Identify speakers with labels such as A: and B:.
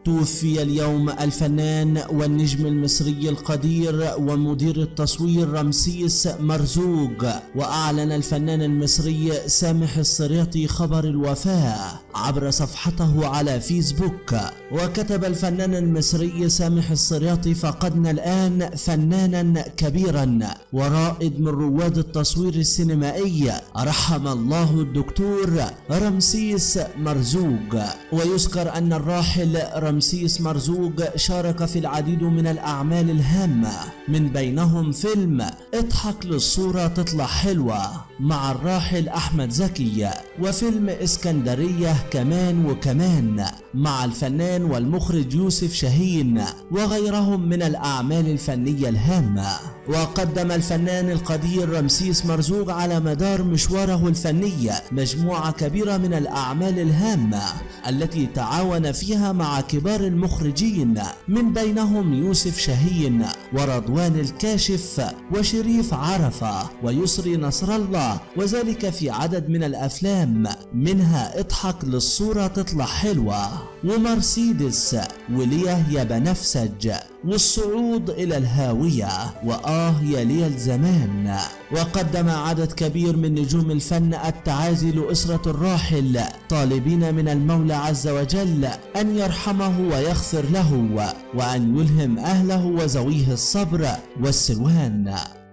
A: توفي اليوم الفنان والنجم المصري القدير ومدير التصوير رمسيس مرزوق. وأعلن الفنان المصري سامح الصرياطي خبر الوفاة عبر صفحته على فيسبوك. وكتب الفنان المصري سامح الصرياطي: فقدنا الآن فنانا كبيرا ورائد من رواد التصوير السينمائي، رحم الله الدكتور رمسيس مرزوق. ويذكر أن الراحل رمسيس مرزوق شارك في العديد من الأعمال الهامة، من بينهم فيلم اضحك للصورة تطلع حلوة مع الراحل أحمد زكي، وفيلم اسكندرية كمان وكمان مع الفنان والمخرج يوسف شاهين، وغيرهم من الأعمال الفنية الهامة. وقدم الفنان القدير رمسيس مرزوق على مدار مشواره الفني مجموعة كبيرة من الأعمال الهامة التي تعاون فيها مع كبار المخرجين، من بينهم يوسف شاهين ورضوان الكاشف وشريف عرفة ويسري نصر الله، وذلك في عدد من الأفلام منها اضحك للصورة تطلع حلوة، ومرسيدس، وليه يا بنفسج، والصعود إلى الهاوية، يا ليل زمان. وقدم عدد كبير من نجوم الفن التعازي لأسرة الراحل، طالبين من المولى عز وجل أن يرحمه ويغفر له، وأن يلهم أهله وذويه الصبر والسلوان.